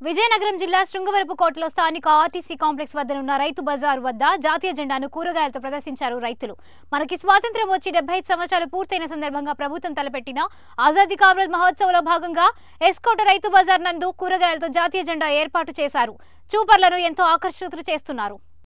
విజయనగరం జిల్లా శృంగవరపుకోటలో స్థానిక RTC complex వద్ద ఉన్న రైతు బజార్ వద్ద జాతీయ జెండాను కూరగాయలతో ప్రదర్శించారు రైతులు. మనకి స్వాతంత్ర్యం వచ్చి 75 సంవత్సరాలు పూర్తయిన సందర్భంగా ప్రభుత్వం తలపెట్టిన ఆజాదీ కా అమృత్ మహోత్సవ్లో భాగంగా ఎస్కోట రైతు బజార్ నందు కూరగాయలతో జాతీయ జెండా ఏర్పాటు చేశారు. చూపర్లను ఎంతో ఆకర్షితులు చేస్తున్నారు.